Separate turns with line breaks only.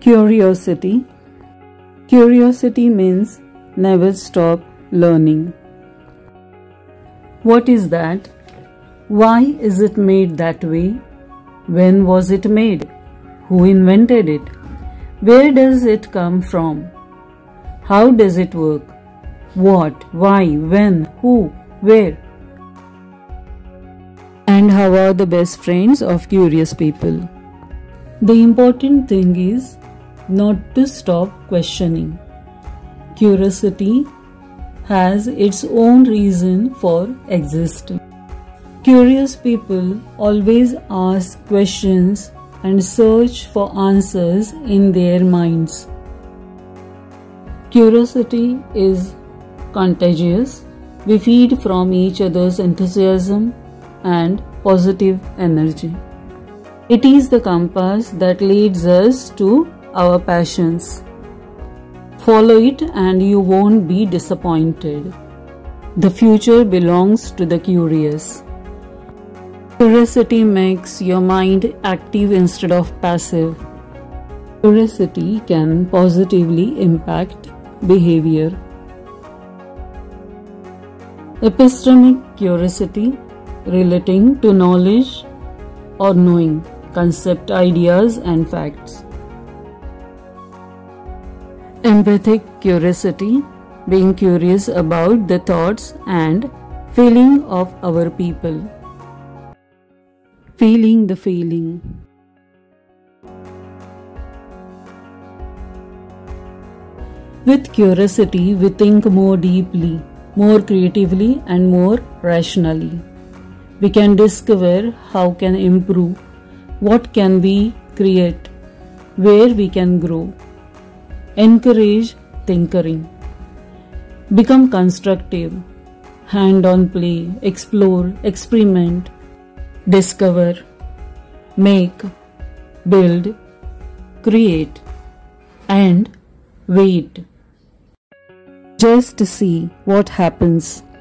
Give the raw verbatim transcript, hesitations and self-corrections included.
Curiosity. Curiosity means never stop learning. What is that? Why is it made that way? When was it made? Who invented it? Where does it come from? How does it work? What, why, when, who, where? And how are the best friends of curious people? The important thing is not to stop questioning. Curiosity has its own reason for existing. Curious people always ask questions and search for answers in their minds. Curiosity is contagious. We feed from each other's enthusiasm and positive energy. It is the compass that leads us to our passions. Follow it and you won't be disappointed. The future belongs to the curious. Curiosity makes your mind active instead of passive. Curiosity can positively impact behavior. Epistemic curiosity relating to knowledge or knowing concept, ideas and facts. Empathic curiosity, being curious about the thoughts and feeling of our people. Feeling the feeling. With curiosity, we think more deeply, more creatively and more rationally. We can discover how can improve, what can we create, where we can grow. Encourage tinkering. Become constructive. Hand-on play, explore, experiment, discover, make, build, create, and wait. Just see what happens.